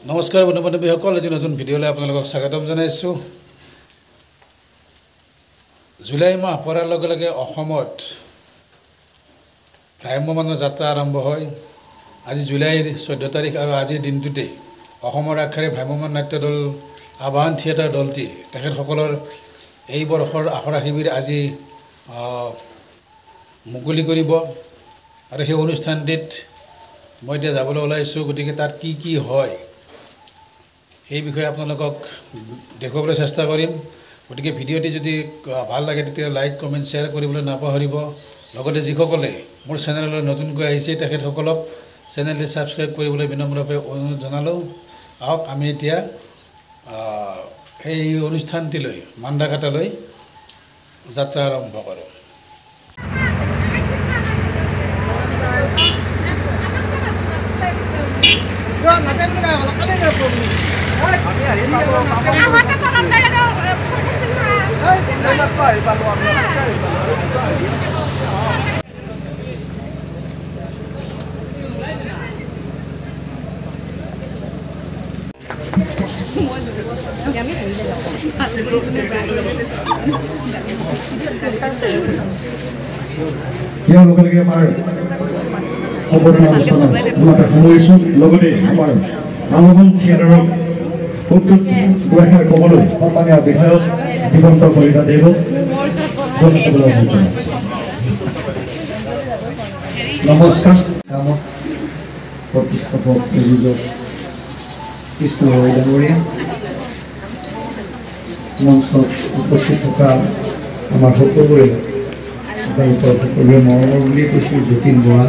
নমস্কাৰ বন্ধু বান্ধৱীসকল, এটি নতুন ভিডিঅ'লৈ আপোনালোকক স্বাগতম জনাইছোঁ। জুলাই মাহ পৰাৰ লগে লগে অসমত ভ্ৰাম্যমাণ যাত্ৰা আৰম্ভ হয়। আজি জুলাইৰ 14 তাৰিখ আৰু আজিৰ দিনটোতে অসমৰ আগশাৰীৰ ভ্ৰাম্যমাণ নাট্য দল আবাহন থিয়েটাৰ দলটি তেখেতসকলৰ এই বৰ্ষৰ আখৰা শিবিৰ আজি মুকলি কৰিব আৰু সেই অনুষ্ঠানটিত মই এতিয়া যাবলৈ ওলাইছোঁ। গতিকে তাত কি হয় সেই বিষয়ে আপোনালোকক দেখুৱাবলৈ চেষ্টা কৰিম। গতিকে ভিডিঅ'টি যদি ভাল লাগে তেতিয়া লাইক কমেণ্ট শ্বেয়াৰ কৰিবলৈ নাপাহৰিব। লগতে যিসকলে মোৰ চেনেললৈ নতুনকৈ আহিছে তেখেতসকলক চেনেলটি ছাবস্ক্ৰাইব কৰিবলৈ বিনম্ৰভাৱে অনুৰোধ জনালোঁ। আহক আমি এতিয়া সেই অনুষ্ঠানটিলৈ মান্দাকাটালৈ যাত্ৰা আৰম্ভ কৰোঁ। আবাহন থিয়েটাৰৰ ক'বলৈ সন্মানীয় বিধায়ক দিগন্ত কলিতা দেৱক নমস্কাৰ। কামত প্ৰতিষ্ঠাপক প্ৰযোজক কৃষ্ণ ডাঙৰীয়া, মঞ্চত উপস্থিত থকা আমাৰ সকলোৱে আপোনালোকৰ সকলোৱে মৰমৰ বুলিয়ে কৈছোঁ। যতীন বৰা,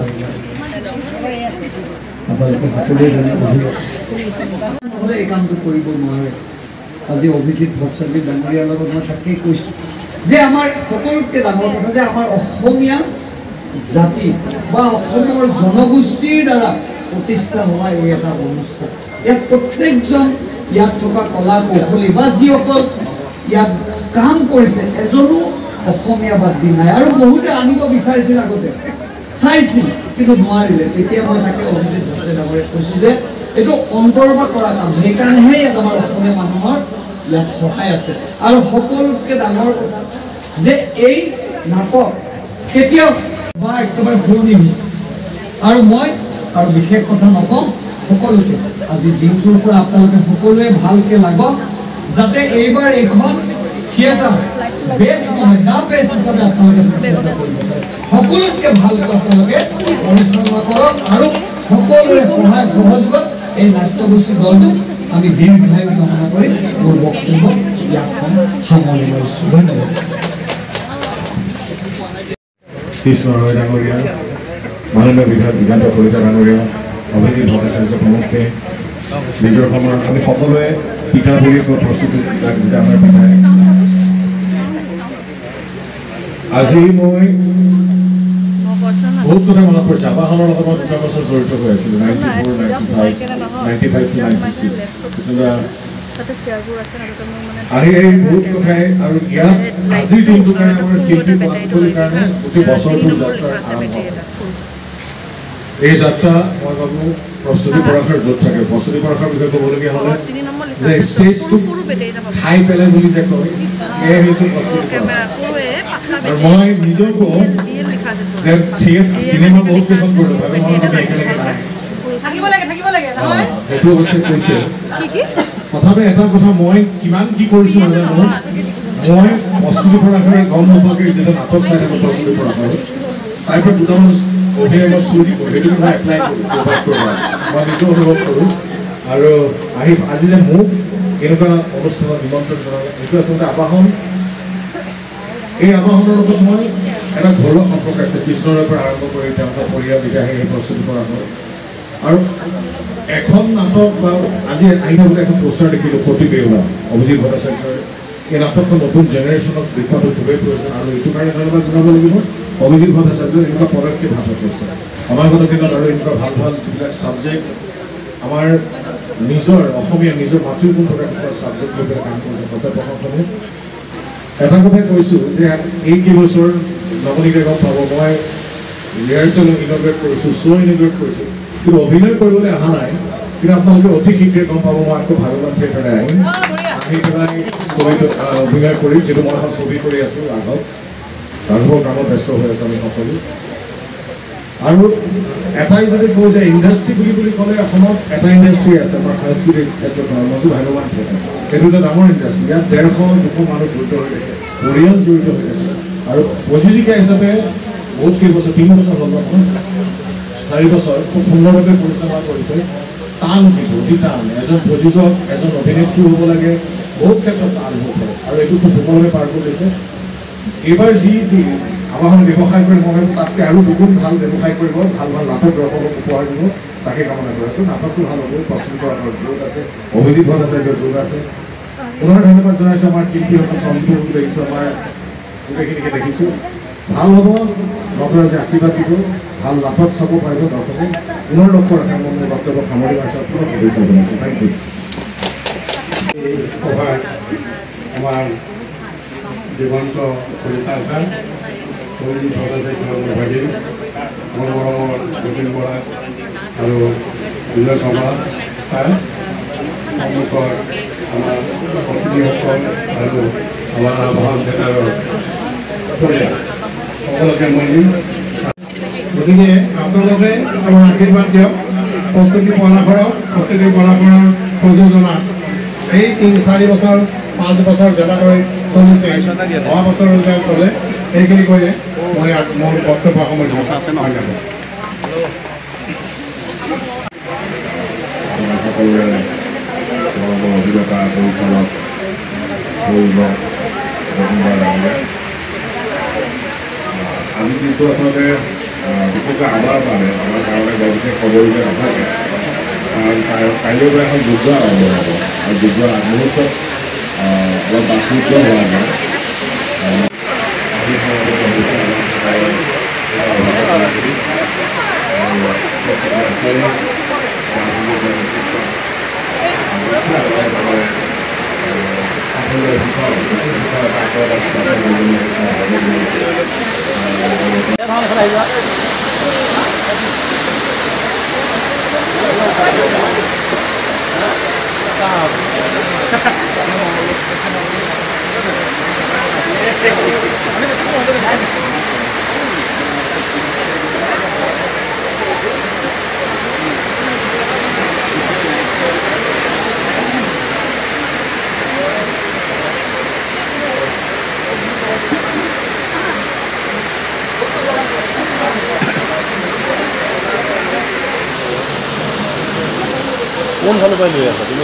আপোনালোকে সকলোৱে জানে নহ'লে এই কামটো কৰিব নোৱাৰে। আজি অভিজিত ভট্টাচাৰ্য ডাঙৰীয়াৰ লগত মই তাকেই কৈছোঁ যে আমাৰ সকলোতকৈ ডাঙৰ কথা যে আমাৰ অসমীয়া জাতি বা অসমৰ জনগোষ্ঠীৰ দ্বাৰা প্ৰতিষ্ঠা হোৱা এই এটা অনুষ্ঠান। ইয়াত প্ৰত্যেকজন ইয়াত থকা কলা কৌশলী বা যিসকল ইয়াত কাম কৰিছে এজনো অসমীয়া বাদ দি নাই। আৰু বহুতে আনিব বিচাৰিছিল, আগতে চাইছিল কিন্তু নোৱাৰিলে। তেতিয়া মই তাকে অভিজিত ভট্টাচাৰ্য ডাঙৰীয়াক কৈছোঁ যে এইটো অন্তৰৰ পৰা কৰা কাম, সেইকাৰণেহে ইয়াত আমাৰ অসমীয়া মানুহৰ ইয়াত সহায় আছে। আৰু সকলোতকৈ ডাঙৰ কথা যে এই নাটক কেতিয়াও বা একেবাৰে শুৱনি হৈছে। আৰু মই আৰু বিশেষ কথা নকওঁ, সকলোকে আজি দিনটোৰ পৰা আপোনালোকে সকলোৱে ভালকৈ লাগক, যাতে এইবাৰ এইখন থিয়েটাৰ বেষ্ট নহয় না বেষ্ট হিচাপে আপোনালোকে সকলোতকৈ ভালকৈ আপোনালোকে পৰিচালনা কৰক। আৰু সকলোৰে সহায় সহযোগত এই নাট্যগোষ্ঠী দলটো আমি দীৰ্ঘায়ু কামনা কৰি মোৰ বক্তব্য ইয়াত সামৰণি মাৰিছোঁ। ধন্যবাদ। কৃষ্ণ ডাঙৰীয়া, মাননীয় বিধায়ক দিগন্ত কলিতা ডাঙৰীয়া, অভিজিত ভট্টাচাৰ্য প্ৰমুখে নিজৰ সময়ত আমি সকলোৱে পিঠা বুলি প্ৰস্তুতি লাগিছিলে আমাৰ পিঠাই। আজি মই বহুত কথা মনত পৰিছে। আবাহনৰ লগত মই 2 বছৰ জড়িত হৈ আছিলোঁ, 95 to 96। আহি বহুত কথাই আৰু ইয়াত আজিৰ দিনটোৰ কাৰণে আমাৰ শিল্পী কলাকুশলীৰ কাৰণে গোটেই বছৰটোৰ যাত্ৰাৰ আৰম্ভ। এই যাত্ৰা মই ভাবোঁ প্ৰস্তুতি পৰাশৰ য'ত থাকে, প্ৰস্তুতি পৰাশৰ বিষয়ে ক'বলগীয়া হ'লে যে ষ্টেজটো খাই পেলাই বুলি যে কয়, সেয়াই হৈছে প্ৰস্তুতি পৰাশৰ। আৰু মই নিজেও কওঁ যে চিনেমা বহুত কেইখন কৰিলোঁ, ভাবে মই একেলগে নাই, সেইটো অৱশ্যে কৈছে। তথাপি এটা কথা, মই কিমান কি কৰিছোঁ নাজানো, মই প্ৰস্তুতি পৰাশৰে গম নোপোৱাকৈ যেতিয়া নাটক চাই থাকোঁ প্ৰস্তুতি পৰাশৰ, তাৰ পৰা দুটামান অভিনয় মই চুৰি কৰোঁ, সেইটো মই এপ্লাই কৰোঁ, মই নিজে অনুভৱ কৰোঁ। আৰু আজি যে মোক এনেকুৱা অনুষ্ঠানত নিমন্ত্ৰণ জনালে, এইটো আচলতে আবাহন। এই আবাহনৰ লগত মই এটা ঘৰুৱা সম্পৰ্ক আছে, কৃষ্ণৰে পৰা আৰম্ভ কৰি তেওঁলোকৰ পৰিয়াল বিদায় সেই প্ৰস্তুতি পৰাশৰ। আৰু এখন নাটক বা আজি আহি থাকোঁতে এখন পোষ্টাৰ দেখিলোঁ, সতী বেউলা, অভিজিত ভট্টাচাৰ্যৰ। এই নাটকখন নতুন জেনেৰেশ্যনক দেখুৱাটো খুবেই প্ৰয়োজন। আৰু এইটো কাৰণে ধন্যবাদ জনাব লাগিব অভিজিত ভট্টাচাৰ্যৰ এনেকুৱা পদক্ষেপ হাতত লৈছে। অনাগত দিনত আৰু এনেকুৱা ভাল ভাল যিবিলাক ছাবজেক্ট আমাৰ নিজৰ অসমীয়া নিজৰ মাতৃভূমি থকা কিছুমান ছাবজেক্ট লৈ পেলাই কাম কৰিছে সঁচা প্ৰশাসনে। এটা কথাই কৈছোঁ যে এই কেইবছৰ নৱনীকে গম পাব, মই ৰিহাৰ্চেল ইনগ্ৰেট কৰিছোঁ, শ্ব' ইনগ্ৰেট কৰিছোঁ, কিন্তু অভিনয় কৰিবলৈ অহা নাই। কিন্তু আপোনালোকে অতি শীঘ্ৰে গম পাব মই আকৌ ভাগৱান থিয়েটাৰলৈ আহিম আহি পেলাই ছবিটো অভিনয় কৰি যিটো মই এখন ছবি কৰি আছোঁ ৰাঘৱৰ কামত ব্যস্ত হৈ আছোঁ আমি সকলো আৰু এটাই যদি কওঁ যে ইণ্ডাষ্ট্ৰি বুলি ক'লে অসমত এটা ইণ্ডাষ্ট্ৰি আছে আমাৰ সাংস্কৃতিক ক্ষেত্ৰত মজু ভাগৱান থিয়েটাৰ সেইটো এটা ডাঙৰ ইণ্ডাষ্ট্ৰি ইয়াত 150-200 মানুহ জড়িত হৈ থাকে পৰিয়াল জড়িত হৈ থাকে আৰু প্ৰযোজিকা হিচাপে বহুত কেইবছৰ 3 বছৰ হ'ল 4 বছৰ খুব সুন্দৰভাৱে পৰিচালনা কৰিছে টান কিন্তু অতি টান এজন প্ৰযোজক এজন অভিনেত্ৰী হ'ব লাগে বহুত ক্ষেত্ৰত টান হ'ব পাৰে আৰু এইটো খুব সুকলমে পাৰ কৰিছে এইবাৰ যি আমাৰ ব্যৱসায় কৰি মই তাতকৈ আৰু দুগুণ ভাল ব্যৱসায় কৰিব ভাল নাটক দৰ্শকক উপহাৰ দিব তাকে কামনা কৰিছোঁ নাটকটো ভাল হ'ব প্ৰস্তুত কৰাৰ যোগ আছে অভিজিত ভট্টাচাৰ্যৰ যোগ আছে পুনৰ ধন্যবাদ জনাইছোঁ আমাৰ শিল্পীসকল সঞ্জীৱ দেখিছোঁ আমাৰ গোটেইখিনিকে দেখিছোঁ ভাল হ'ব নটৰাজে আশীৰ্বাদ দিব ভাল নাটক চাব পাৰিব দৰ্শকে পুনৰ লগ কৰাৰ কাৰণে মই বক্তব্য সামৰি মাৰিছোঁ পুনৰ শুভেচ্ছা জনাইছোঁ থেংক ইউ সভাত আমাৰ দিগন্ত কলিতা ছাৰ সঞ্জীৱ ভট্টাচাৰ্য ভাগিন মোৰ মৰমৰ যতীন বৰা আৰু বিজয় শৰ্মা ছাৰ সন্মুখৰ আমাৰ অতিথিসকল আৰু আমাৰ ভাগৱান থিয়েটাৰৰ পৰিয়াল সকলোকে মই দিম গতিকে আপোনালোকে আমাৰ আশীৰ্বাদ দিয়ক সংস্কৃতি পৰাশৰক সংস্কৃতি পৰাশৰৰ প্ৰযোজনা এই 3-4 বছৰ 5 বছৰ যেনেকৈ চলিছে অহা বছৰলৈকে চলে সেইখিনি কৈয়ে মই মোৰ বক্তব্য সামৰিছোঁ সকলোৰে মৰমৰ অভিনেতা পৰিচালক আমি কিন্তু আচলতে বিশেষকৈ আমাৰ কাৰণে বৰ বিশেষ ক'বলগীয়া নাথাকে কাৰণ কাইলৈৰ পৰা এখন যুদ্ধ আৰম্ভ হ'ব আৰু যুদ্ধ আগমুহূৰ্তত অলপ বাসুদ্ধ হোৱা যায় কোনফালৰ পৰা লৈ আছা তুমি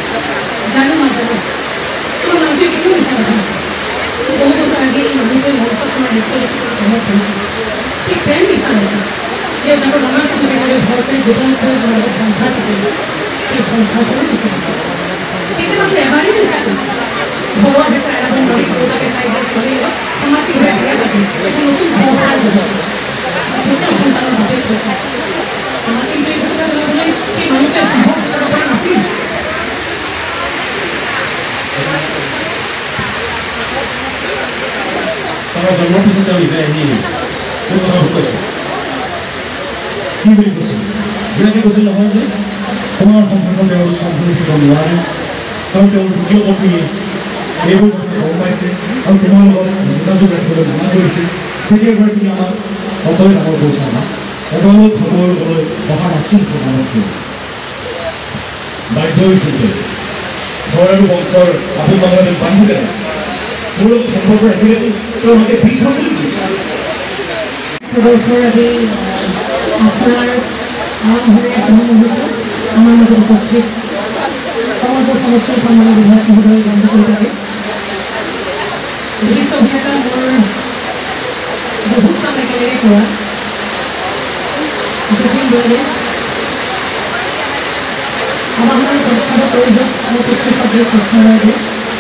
জানো নাজানো তোমাৰ মানুহটোৱে কেতিয়াও বিচাৰে বহুত বছৰ আগে এই মানুহটোৱে অনুভৱ কৰিছে ঠিক তেনে বিচাৰ আছে যে তাকৰ ৰঙা চাকৰি ঘৰ কৰি গোপন কৰি লগত সংসাৰ পাতিলে সেই সংসাৰটোও বিচাৰ আছে কেতিয়াবা এবাৰেই বিচাৰ কৰিছে ঘৰৰ বিচাৰ এখন নদী কৰোঁতাকে চাইডে চলি সমাজীভাৱে বিয়া পাতি এখন নতুন সংসাৰ কৰিছে পুত্ৰ সন্তানৰ বাবে কৈছে আমাৰ কিন্তু এই কথা জনাবলৈ সেই মানুহটোৱে সাহস কৰিব পৰা নাছিল তাৰ জন্মৰ পিছত তেওঁ নিজে আহি মোৰ কথা কৈছে কি বুলি কৈছিল যেনেকৈ কৈছিল নহয় যে তোমাৰ সম্পৰ্ক তেওঁৰ সম্পৰ্কিত নোৱাৰে কাৰণ তেওঁৰ দ্বিতীয় পত্নীয়ে এইবোৰ কথা গম পাইছে আৰু তোমাৰ লগত যোগাযোগ ৰাখিবলৈ মানা কৰিছিল তেতিয়াৰ পৰা তুমি আমাক অতই ডাঙৰ কৰিছা আমাক অতলৈ খবৰ ল'বলৈ অহা নাছিল প্ৰধানমন্ত্ৰী বাধ্য হৈছিল ঘৰ আৰু বংশৰ আপোন বাংলাদেশ বান্ধিলে আছে মোৰ লগত সম্পৰ্ক ৰাখিলেতো তেওঁলোকে বিষ বুলি কৈছে প্ৰদৰ্শৰ আজি আপোনাৰ আৰম্ভণিৰ মুহূৰ্ত আমাৰ মাজত উপস্থিত সমগ্ৰ সমষ্টিৰ সন্মানীয় বিধায়ক মহোদয় বন্ধ কৰি থাকে বিশিষ্ট অভিনেতা মোৰ বহুত কাম একেলগে কৰা যতীন বৰাদে আবাহনৰ প্ৰস্তাৱৰ প্ৰয়োজন মোৰ পিতৃ কৃষ্ণৰায়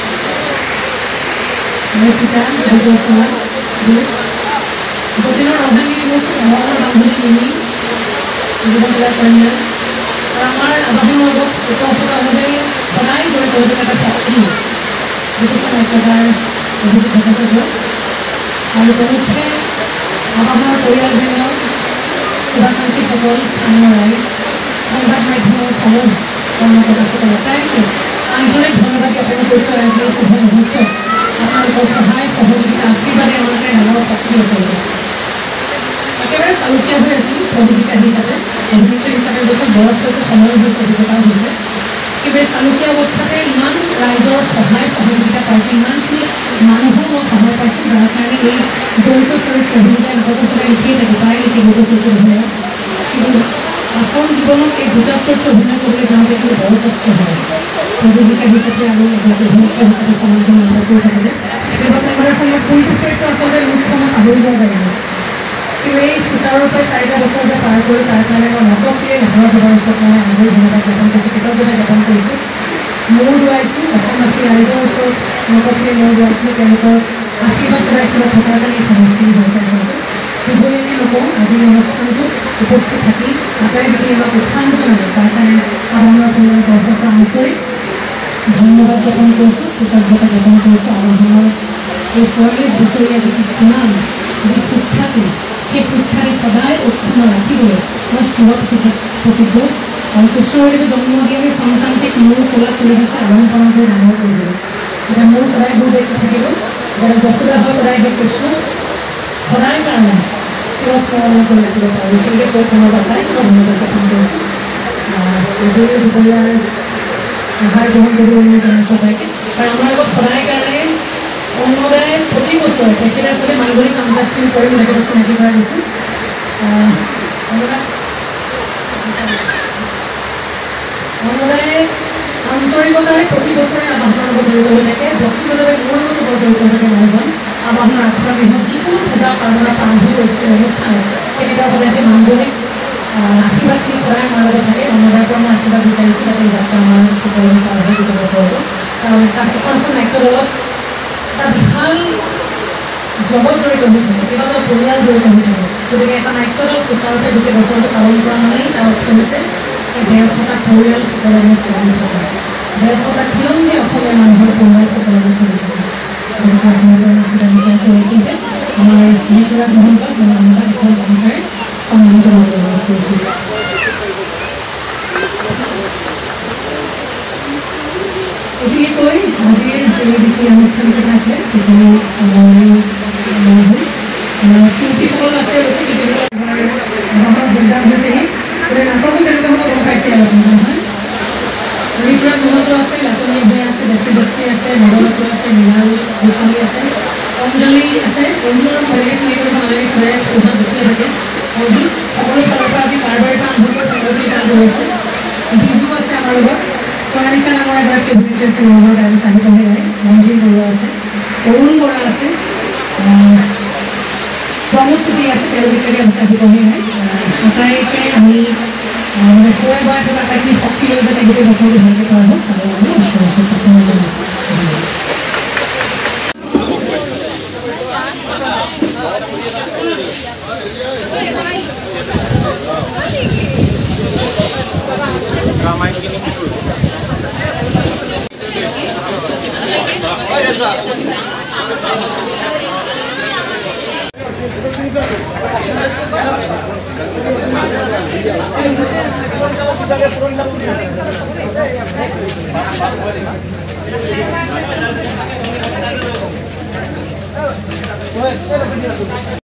মোৰ পিতা বিজয় কুমাৰ যতীনৰ অৰ্ধাঙ্গী মোক মনৰ বান্ধৱী মিনি জীৱনবিলাক কন্যা আৰু আমাৰ আবাহনৰ লগত ওতঃপ্ৰোতভাৱে সদায় জড়িত হৈ থকা এটা শক্তি জ্যোতিষা নাট্যকাৰ অভিজিত ভট্টাচাৰ্য আৰু প্ৰমুখ্যে আবাহনৰ পৰিয়ালবৃন্দ শুভাকাংক্ষীসকল স্থানীয় ৰাইজ সংবাদ মাধ্যমৰ সমূহ কৰ্মকৰ্তাসকল আটাইতকৈ আন্তৰিক ধন্যবাদ জ্ঞাপন কৰিছোঁ আজি এই শুভ মুহূৰ্তত আপোনালোকৰ সহায় সহযোগিতা আশীৰ্বাদে আমাৰ কাৰণে ডাঙৰ শক্তি আছে একেবাৰে চালুকীয়া হৈ আছোঁ প্ৰযোজিকা হিচাপে অভিনেত্ৰী হিচাপে গৈছে বয়স হৈছে সময় হৈছে অভিজ্ঞতাও হৈছে কিন্তু এই চালুকীয়া অৱস্থাতে ইমান ৰাইজৰ সহায় সহযোগিতা পাইছোঁ ইমানখিনি মানুহৰ মই সহায় পাইছোঁ যাৰ কাৰণে এই দ্বৈত চৰিত্ৰ অভিনেতা নাটকত সদায় লিখিয়ে থাকে প্ৰায় লিখি দ্বৈত চৰিত্ৰ অভিনয় কিন্তু আচল জীৱনত এই দুটা চৰিত্ৰ অভিনয় কৰিবলৈ যাওঁতে কিন্তু বৰ কষ্ট হয় প্ৰযোজিকা হিচাপে আৰু অভিনেতা হিচাপে সমাজৰ নাটক কৰি থাকোঁতে কেতিয়াবা কোনোবাৰে সময়ত কোনটো চৰিত্ৰ আচলতে মুখখনত পাহৰি যোৱা যায় কিন্তু এই সুচাৰৰ পৰা 4টা বছৰ যে পাৰ কৰি তাৰ কাৰণে মই নতকীয়ে ভাৰত সভাৰ ওচৰত মই আন্তৰিক ধন্যবাদ জ্ঞাপন কৰিছোঁ কৃতজ্ঞতা জ্ঞাপন কৰিছোঁ মূৰ দোৱাইছোঁ অসমবাসী ৰাইজৰ ওচৰত নতকীয়ে মূৰ দোৱাইছোঁ তেওঁলোকৰ আশীৰ্বাদ ৰাখিবলৈ থকাৰ কাৰণে এই সময়খিনি হৈছে আচলতে শুভনীতি নকওঁ আজিৰ অনুষ্ঠানটোত উপস্থিত থাকি আটাই যিখিনি আমাক উৎসাহ জনালে তাৰ কাৰণে আবাহনৰ পৰিয়ালৰ তৰফৰ পৰা আন্তৰিক ধন্যবাদ জ্ঞাপন কৰিছোঁ কৃতজ্ঞতা জ্ঞাপন কৰিছোঁ আবাহনৰ এই 44 বছৰীয়া যিটো কিমান যি সুখ্যাতি সেই সুখ্যাতি সদায় অক্ষুণ্ণ ৰাখিবলৈ মই চিৰত প্ৰতিজ্ঞ আৰু কৃষ্ণদেৱে জন্ম দিয়া সেই সন্তানটিক মোৰ কোলাত তুলি দিছে আলং পালন কৰি ডাঙৰ কৰিবলৈ এতিয়া মোৰ সদায় মোৰ দায়িত্ব থাকিব যেনে যশোদা হয় সদায় সেই কৃষ্ণ সদায় কাৰণে চিৰস্মৰণীয় কৰি ৰাখিব পাৰোঁ গতিকে কৈ পুনৰ বাটাই মই ধন্যবাদ জ্ঞাপন কৰিছোঁ আজিৰ দুপৰীয়াৰ আহাৰ গ্ৰহণ কৰিবলৈ জনাইছোঁ তাইকে আৰু আমাৰ লগত সদায় কাৰণে অন্নদায় প্ৰতি বছৰে তেখেতে আচলতে মালগুৰি কামকাজখিনি কৰি তেখেতক চিনাকি কৰাই দিছোঁ অন্নদায়ে আন্তৰিকতাৰে প্ৰতি বছৰে আবাহনৰ লগত জড়িত হৈ থাকে ব্যক্তিগতভাৱে মোৰ লগতো বৰ জড়িত হৈ থাকে মানুহজন আবাহনৰ আখৰা গৃহত যিকোনো পূজা পাৰ্বণৰ আৰম্ভ কৰিছে অনুষ্ঠানত তেখেতৰ সদায় মাংগলিক আশীৰ্বাদখিনি সদায় আমাৰ লগত থাকে অন্নদাৰ পৰা মই আশীৰ্বাদ বিচাৰিছোঁ যাতে এই যাত্ৰা আমাৰ সুকলমে পাৰ হয় গোটেই বছৰটো কাৰণ তাত এখন নাট্য দলত এটা বিশাল জগত জড়িত হৈ থাকে কেইবাটাও পৰিয়াল জড়িত হৈ থাকে গতিকে এটা নাট্য দল সুচাৰুৰূপে গোটেই বছৰটো পালন কৰা মানেই তাৰ অৰ্থ হৈছে 150টা পৰিয়াল সকলোৰে চলি থকা 150টা খিলঞ্জী অসমীয়া মানুহৰ পৰিয়াল সকলোৰে চলি থকা গতিকে আপোনালোকৰ আশীৰ্বাদ বিচাৰিছোঁ এইখিনিতে আমাৰ নিকৰাজ মহন্তক মই আমাৰ এখন বাগিচাৰে সন্মান জনাবলৈ অনুৰোধ কৰিছোঁ এইখিনি কৈ আজিৰ এই যিখিনি অনুষ্ঠানকেইটা আছে সেইখিনি শিল্পীসকল আছে অৱশ্যে শিল্পীসকল যোগদান হৈছেহি গতিকে নাটকো তেনেকুৱা হ'ব গম পাইছে আৰু নহয় ঋতুৰাজ মহন্ত আছে লাটনি ভূঞা আছে দেশী বক্সী আছে নৱদত্ত আছে মৃণাল গোস্বামী আছে অঞ্জলি আছে অঞ্জুল বেলেগে চিনি কৰিব নালাগে সদায় উভা দেখিয়ে থাকে অঞ্জুল সকলো ফালৰ পৰা আজি কাৰবাৰীৰ পৰা আৰম্ভ কৰি সকলোখিনি কাম কৰিছে বিজু আছে আমাৰ লগত চয়নিকা নামৰ এগৰাকী অভিনেত্ৰী আছে নগৰ গাড়ী চাহিব হৈ যায় মঞ্জিল বৰুৱা আছে অৰুণ বৰা আছে প্ৰমোদ ছুটি আছে তেওঁ এতিয়ালৈকে সঁচাকৈ কমেই নাই আটাইকে আমি মানে খোৱাই বোৱাই থকা আটাইখিনি শক্তি লৈ যাতে গোটেই বছৰটো ভালকৈ কৰা হওক আৰু আমি ঈশ্বৰৰ ওচৰত প্ৰাৰ্থনা জনাইছোঁ